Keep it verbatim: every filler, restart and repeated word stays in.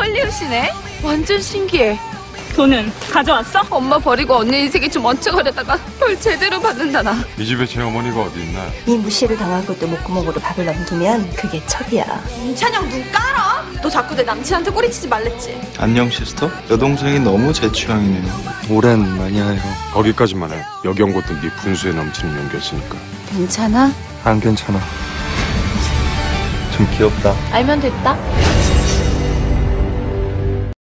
헐리우드시네? 완전 신기해. 돈은 가져왔어? 엄마 버리고 언니 인생에 좀 얹혀가려다가 별 제대로 받는다 나. 이 집에 제 어머니가 어디 있나? 이 무시를 당한 것도 목구멍으로 밥을 넘기면 그게 척이야. 민찬형 눈 깔아. 너 자꾸 내 남친한테 꼬리치지 말랬지. 안녕 시스터? 여동생이 너무 제 취향이네요. 오랜만이에요. 거기까지만 해. 여기 온 것도 네 분수에 넘치는 연기였으니까. 괜찮아? 안 괜찮아. 좀 귀엽다. 알면 됐다.